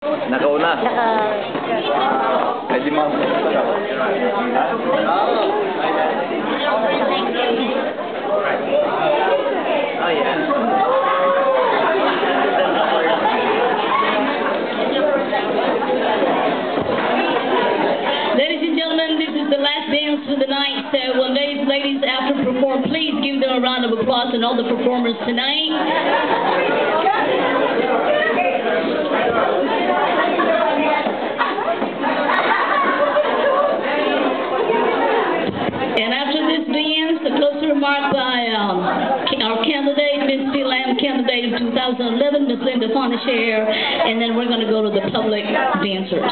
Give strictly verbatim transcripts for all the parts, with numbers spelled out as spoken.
Nakauna. Naka... Ay, di ma'am. Oh, yeah. Ladies and gentlemen, this is the last dance for the night. So when these ladies after perform, please give them a round of applause and all the performers tonight. And after this dance, a closer remark by um, our candidate, Miss P. Lamb, candidate of two thousand eleven, Miss Linda Fonashare, and then we're going to go to the public dancers.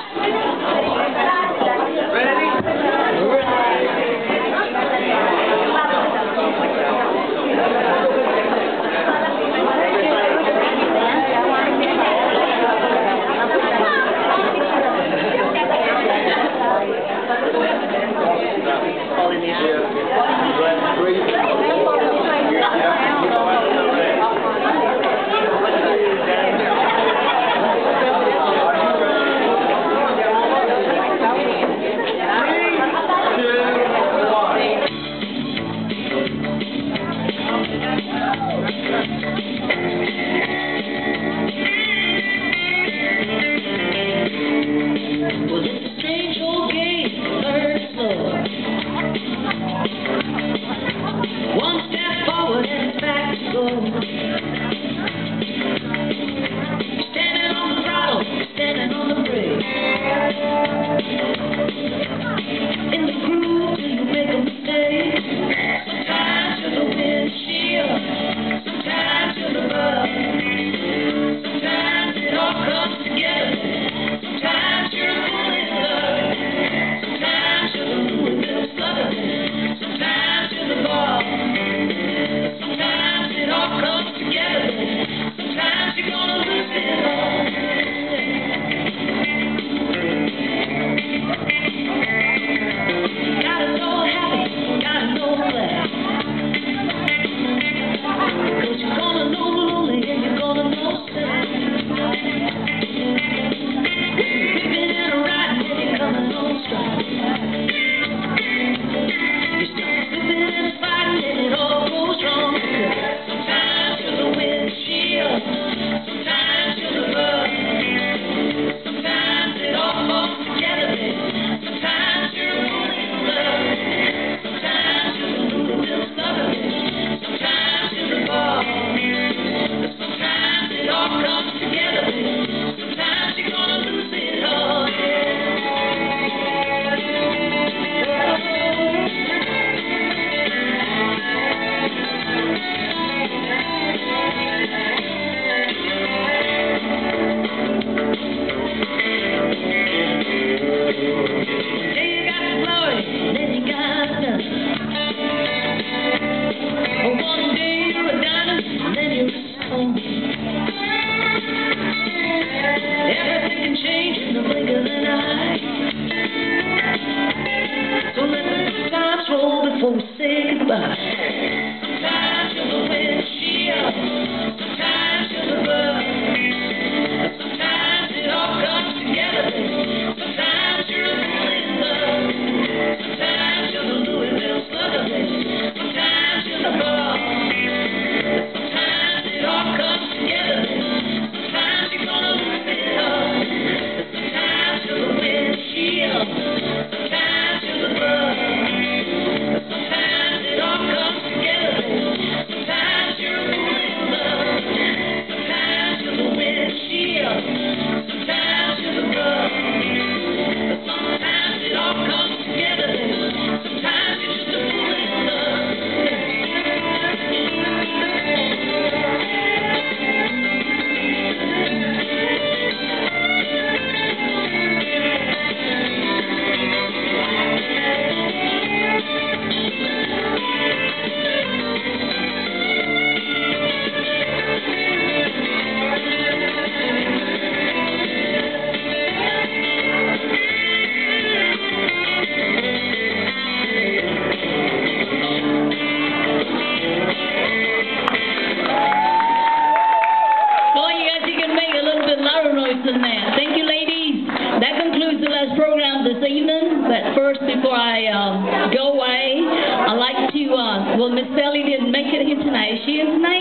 this evening. But first, before I um, go away, I'd like to, uh, well, Miss Sally didn't make it here tonight. Is she in tonight?